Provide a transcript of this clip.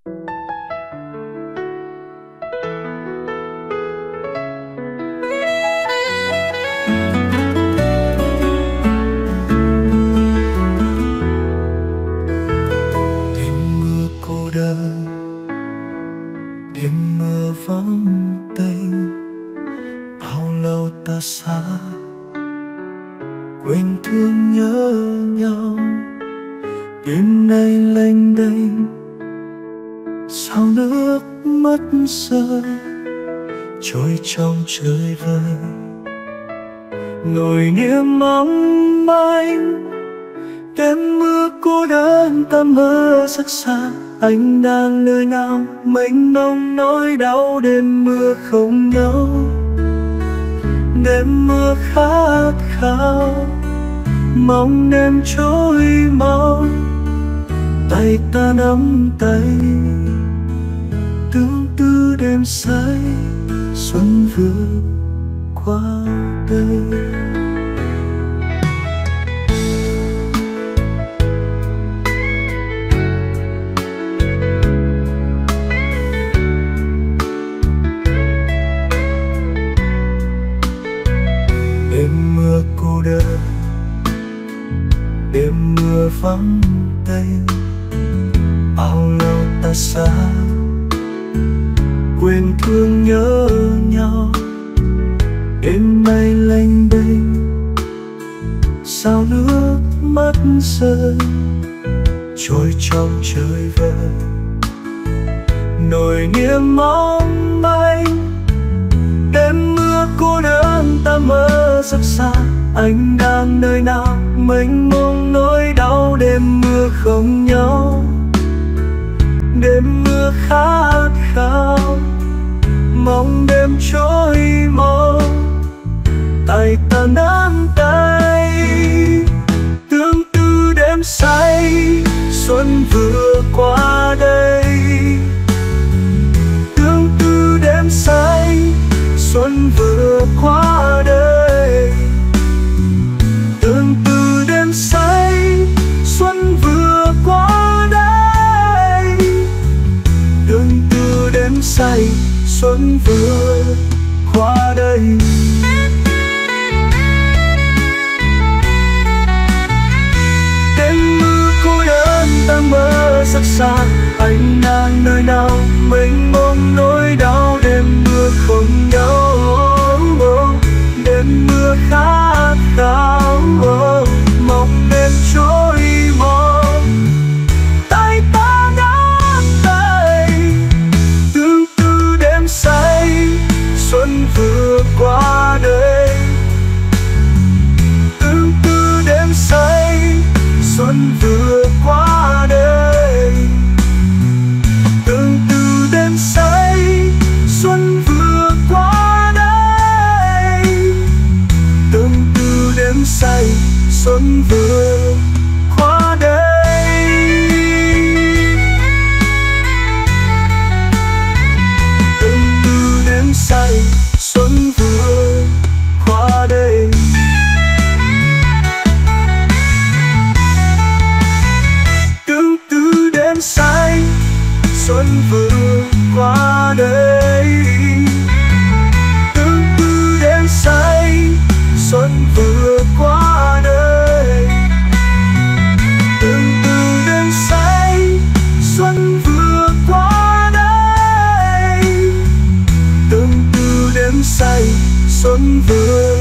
Đêm mưa vắng tênh, bao lâu ta xa, quên thương nhớ nhau. Đêm nay lênh đênh, sao nước mắt rơi, trôi trong trời vơi. Nỗi niềm mong manh, đêm mưa cô đơn ta mơ rất xa. Anh đang nơi nào mênh mông nỗi đau, đêm mưa không nhau. Đêm mưa khát khao, mong đêm trôi mau. Tay ta nắm tay, tương tư đêm say, xuân vừa qua đây. Đêm mưa cô đơn, đêm mưa vắng tênh, bao lâu ta xa, quên thương nhớ nhau. Đêm nay lênh đênh, sao nước mắt rơi, trôi trong trời vơi. Nỗi niềm mong manh, đêm mưa cô đơn ta mơ rất xa. Anh đang nơi nào mênh mông nỗi đau, đêm mưa không nhau. Đêm mưa khát khao, mong đêm trôi mau. Tay ta nắm tay, tương tư đêm say, xuân vừa qua đây. Tương tư đêm say, xuân vừa qua đây. Tương tư đêm say, xuân vừa qua đây. Tương tư đêm say, xuân vừa qua đây. Đêm mưa cô đơn ta mơ rất xa, anh đang nơi nào mênh mông nỗi đau, đêm mưa không nhau. Đêm mưa khát khao, mong đêm trôi mau. Tay ta nắm tay, tương tư đêm say, xuân vừa qua đây. Tương tư đêm say, xuân vừa qua đây. Tương tư đêm say, xuân vừa qua đây. Tương tư đêm say, xuân vừa qua đây. Tương tư đêm say, xuân vừa qua đây. Tương tư đêm say, xuân vừa qua đây. Tương tư đêm say, xuân vừa qua đây. Tương tư đêm say, xuân vừa qua đây. Tương tư đêm say, xuân vừa